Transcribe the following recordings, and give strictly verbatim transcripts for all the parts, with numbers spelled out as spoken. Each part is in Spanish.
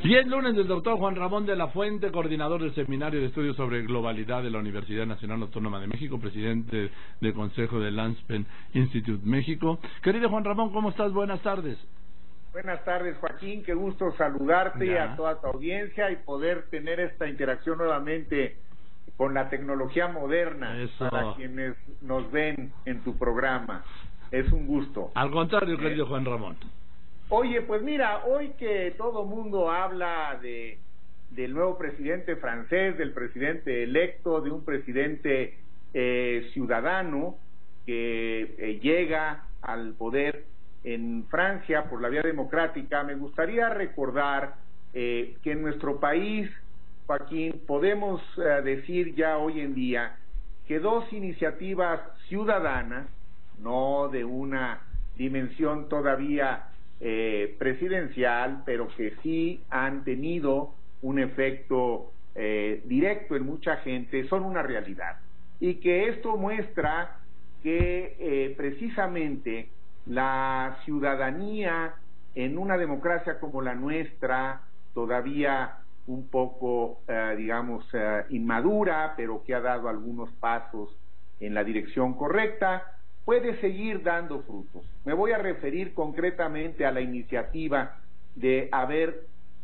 Y es lunes del doctor Juan Ramón de la Fuente, coordinador del Seminario de Estudios sobre Globalidad de la Universidad Nacional Autónoma de México, presidente del Consejo del Aspen Institute México. Querido Juan Ramón, ¿cómo estás? Buenas tardes. Buenas tardes, Joaquín, qué gusto saludarte Ya. a toda tu audiencia y poder tener esta interacción nuevamente con la tecnología moderna. Eso. Para quienes nos ven en tu programa. Es un gusto. Al contrario, querido Eh, Juan Ramón. Oye, pues mira, hoy que todo mundo habla de del nuevo presidente francés, del presidente electo, de un presidente eh, ciudadano que eh, llega al poder en Francia por la vía democrática, me gustaría recordar eh, que en nuestro país, Joaquín, podemos eh, decir ya hoy en día que dos iniciativas ciudadanas, no de una dimensión todavía eh, presidencial, pero que sí han tenido un efecto eh, directo en mucha gente, son una realidad. Y que esto muestra que eh, precisamente la ciudadanía en una democracia como la nuestra, todavía un poco, eh, digamos, eh, inmadura, pero que ha dado algunos pasos en la dirección correcta, puede seguir dando frutos. Me voy a referir concretamente a la iniciativa de haber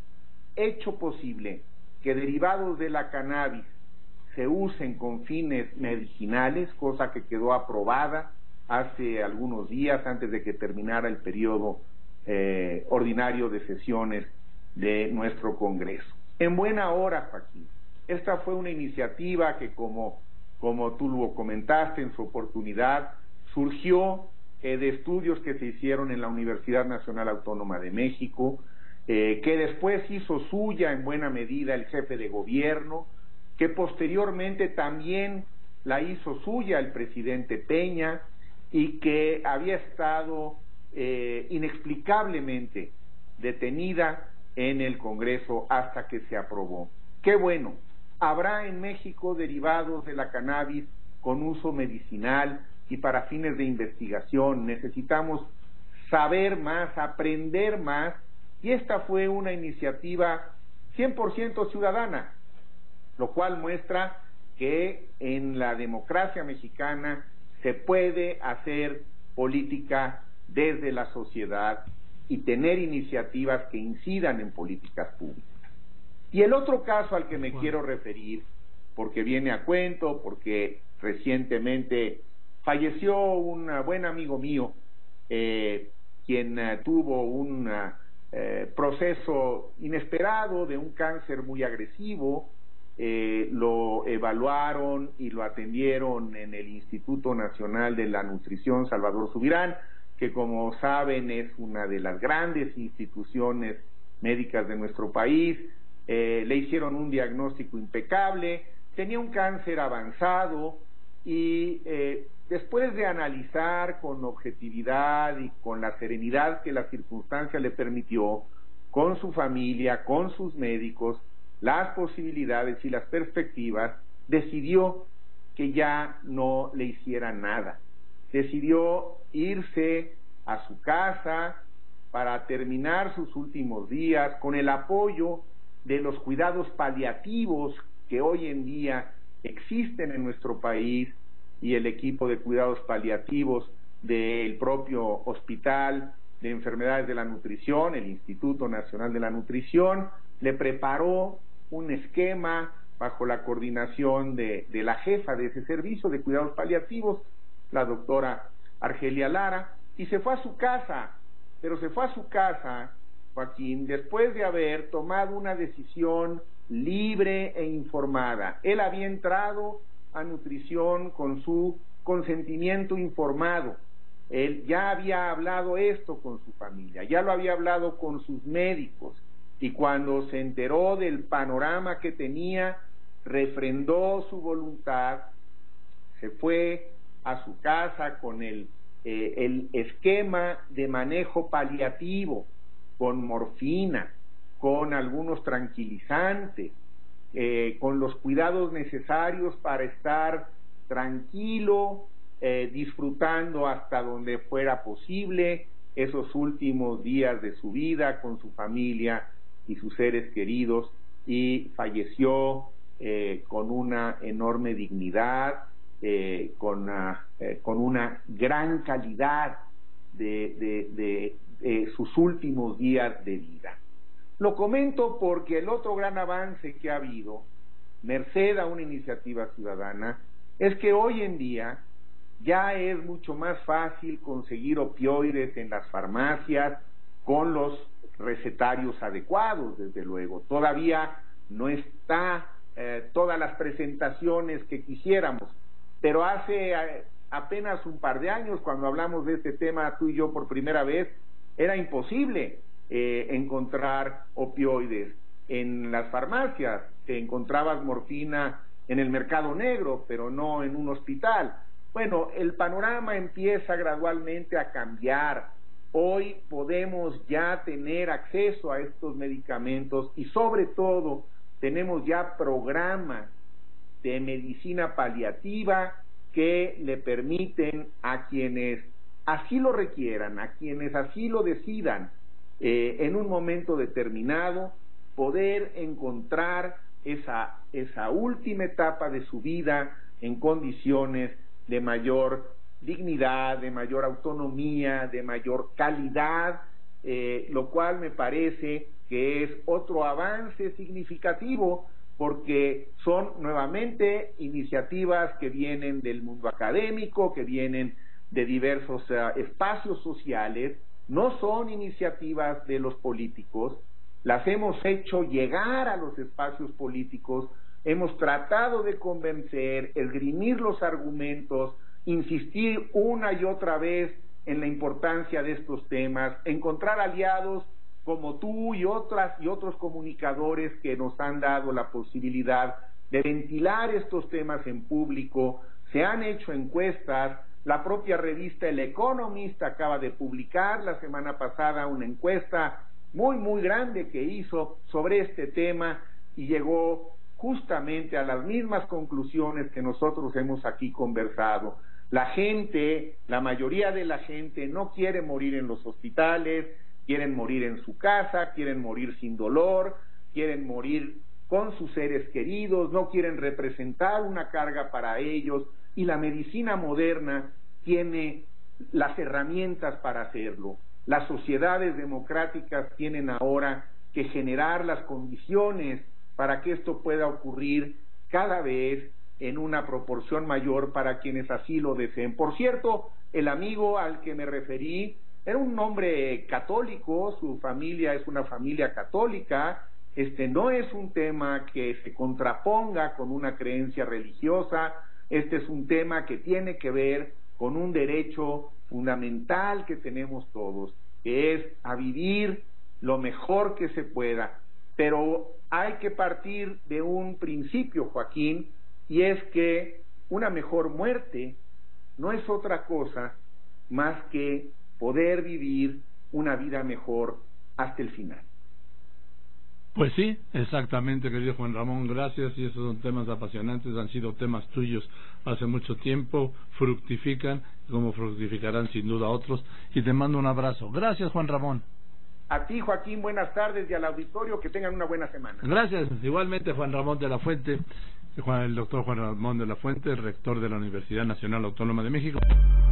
hecho posible que derivados de la cannabis se usen con fines medicinales, cosa que quedó aprobada hace algunos días antes de que terminara el periodo eh, ordinario de sesiones de nuestro Congreso. En buena hora, Joaquín. Esta fue una iniciativa que, como, como tú lo comentaste en su oportunidad, surgió eh, de estudios que se hicieron en la Universidad Nacional Autónoma de México, eh, que después hizo suya en buena medida el jefe de gobierno, que posteriormente también la hizo suya el presidente Peña, y que había estado eh, inexplicablemente detenida en el Congreso hasta que se aprobó. ¡Qué bueno! Habrá en México derivados de la cannabis con uso medicinal y para fines de investigación. Necesitamos saber más, aprender más, y esta fue una iniciativa cien por ciento ciudadana, lo cual muestra que en la democracia mexicana se puede hacer política desde la sociedad y tener iniciativas que incidan en políticas públicas. Y el otro caso al que me bueno. quiero referir, porque viene a cuento, porque recientemente falleció un buen amigo mío, eh, quien uh, tuvo un uh, eh, proceso inesperado de un cáncer muy agresivo. Eh, lo evaluaron y lo atendieron en el Instituto Nacional de la Nutrición Salvador Subirán, que como saben es una de las grandes instituciones médicas de nuestro país. Eh, le hicieron un diagnóstico impecable, tenía un cáncer avanzado y eh, después de analizar con objetividad y con la serenidad que la circunstancia le permitió, con su familia, con sus médicos, las posibilidades y las perspectivas, decidió que ya no le hiciera nada. Decidió irse a su casa para terminar sus últimos días con el apoyo de los cuidados paliativos que hoy en día existen en nuestro país y el equipo de cuidados paliativos del propio Hospital de Enfermedades de la Nutrición, el Instituto Nacional de la Nutrición, le preparó un esquema bajo la coordinación de, de la jefa de ese servicio de cuidados paliativos, la doctora Argelia Lara, y se fue a su casa, pero se fue a su casa, Joaquín, después de haber tomado una decisión libre e informada. Él había entrado a nutrición con su consentimiento informado. Él ya había hablado esto con su familia, ya lo había hablado con sus médicos, y cuando se enteró del panorama que tenía, refrendó su voluntad, se fue a su casa con el, eh, el esquema de manejo paliativo, con morfina, con algunos tranquilizantes, eh, con los cuidados necesarios para estar tranquilo, eh, disfrutando hasta donde fuera posible esos últimos días de su vida con su familia y sus seres queridos, y falleció eh, con una enorme dignidad, eh, con, una, eh, con una gran calidad de, de, de, de sus últimos días de vida. Lo comento porque el otro gran avance que ha habido, merced a una iniciativa ciudadana, es que hoy en día ya es mucho más fácil conseguir opioides en las farmacias con los recetarios adecuados, desde luego. Todavía no está eh, todas las presentaciones que quisiéramos, pero hace eh, apenas un par de años, cuando hablamos de este tema tú y yo por primera vez, era imposible eh, encontrar opioides en las farmacias. Te encontrabas morfina en el mercado negro, pero no en un hospital. Bueno, el panorama empieza gradualmente a cambiar. Hoy podemos ya tener acceso a estos medicamentos y sobre todo tenemos ya programas de medicina paliativa que le permiten a quienes así lo requieran, a quienes así lo decidan, eh, en un momento determinado, poder encontrar esa, esa última etapa de su vida en condiciones de mayor dignidad, de mayor autonomía, de mayor calidad, eh, lo cual me parece que es otro avance significativo, porque son nuevamente iniciativas que vienen del mundo académico, que vienen de diversos uh, espacios sociales, no son iniciativas de los políticos, las hemos hecho llegar a los espacios políticos, hemos tratado de convencer, esgrimir los argumentos, insistir una y otra vez en la importancia de estos temas, encontrar aliados como tú y otras y otros comunicadores que nos han dado la posibilidad de ventilar estos temas en público. Se han hecho encuestas, la propia revista El Economist acaba de publicar la semana pasada una encuesta muy muy grande que hizo sobre este tema y llegó justamente a las mismas conclusiones que nosotros hemos aquí conversado. La gente, la mayoría de la gente no quiere morir en los hospitales, quieren morir en su casa, quieren morir sin dolor, quieren morir con sus seres queridos, no quieren representar una carga para ellos, y la medicina moderna tiene las herramientas para hacerlo. Las sociedades democráticas tienen ahora que generar las condiciones para que esto pueda ocurrir cada vez en una proporción mayor para quienes así lo deseen. Por cierto, el amigo al que me referí era un hombre católico, su familia es una familia católica, este no es un tema que se contraponga con una creencia religiosa, este es un tema que tiene que ver con un derecho fundamental que tenemos todos, que es a vivir lo mejor que se pueda. Pero hay que partir de un principio, Joaquín, y es que una mejor muerte no es otra cosa más que poder vivir una vida mejor hasta el final. Pues sí, exactamente, querido Juan Ramón, gracias, y esos son temas apasionantes, han sido temas tuyos hace mucho tiempo, fructifican, como fructificarán sin duda otros, y te mando un abrazo. Gracias, Juan Ramón. A ti, Joaquín, buenas tardes, y al auditorio, que tengan una buena semana. Gracias, igualmente, Juan Ramón de la Fuente, el doctor Juan Ramón de la Fuente, rector de la Universidad Nacional Autónoma de México.